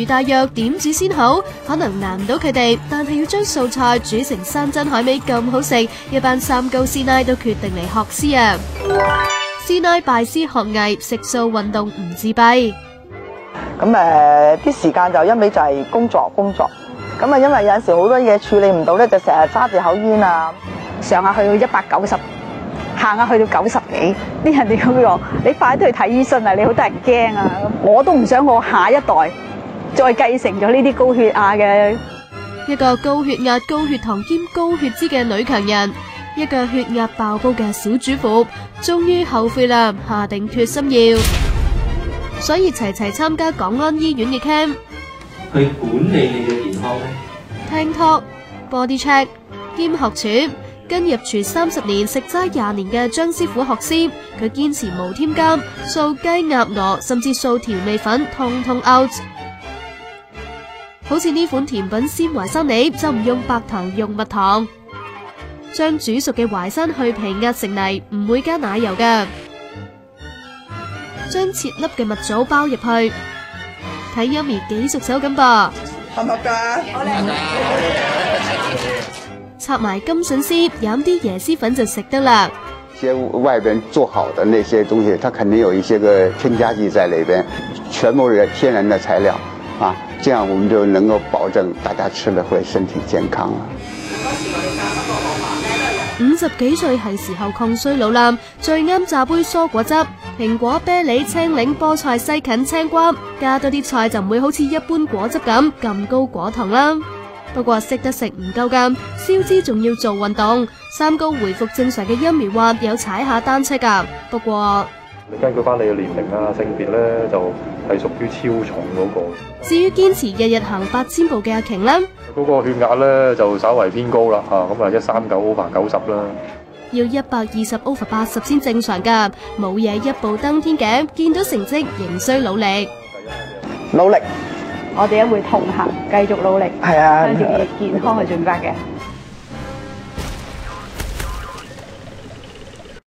大約點煮先好，可能難唔到佢哋，但係要將素菜煮成山珍海味咁好食，一班三高師奶都決定嚟學師啊！師奶拜師學藝，食素運動唔自閉。 咁啲時間就一味就係工作。咁啊，因為有陣時好多嘢處理唔到咧，就成日揸住口煙啊，上下去到190，行下去到90幾，啲人哋咁講，你快啲去睇醫生啊！你好得人驚啊！我都唔想我下一代再繼承咗呢啲高血壓嘅。 一個高血壓、高血糖兼高血脂嘅女強人，一個血壓爆煲嘅小主婦，終於後悔啦，下定決心要，所以齊參加港安醫院嘅 camp， 去管理你嘅健康咧。 聽 talk、body check 兼學廚，跟入廚30年、食齋20年嘅張師傅學師，佢堅持無添加，素雞、鴨、鵝，甚至素調味粉，通通 out。好似呢款甜品鮮淮山梨就唔用白糖，用蜜糖，將煮熟嘅淮山去皮壓成泥，唔會加奶油㗎。將切粒嘅蜜棗包入去，睇 Yummy 幾熟手咁噃。 合唔合㗎？ 插埋金筍絲，飲啲椰絲粉就食得啦。 些外邊做好的那些東西，它肯定有一些個添加劑在裏邊，全部是天然的材料啊，這樣我們就能夠保證大家吃了會身體健康啦。 50幾歲係時候抗衰老啦，最啱榨杯蔬果汁，蘋果、啤梨、青檸、菠菜、西芹、青瓜，加多啲菜就唔會好似一般果汁咁高果糖啦。不過識得食唔夠㗎，燒脂仲要做運動。三高回復正常嘅Yummy話有踩下單車㗎，不過你根據翻你嘅年齡啊、性別咧，就係屬於超重嗰個。 至於堅持日日行8000步嘅阿瓊啦， 嗰個血壓咧就稍為偏高啦嚇，咁啊139 over 90啦。 要120 over 80先正常㗎，冇嘢一步登天嘅，見到成績仍需努力。 努力， 我哋一會同行，繼續努力， 係啊， 向住健康去進發嘅。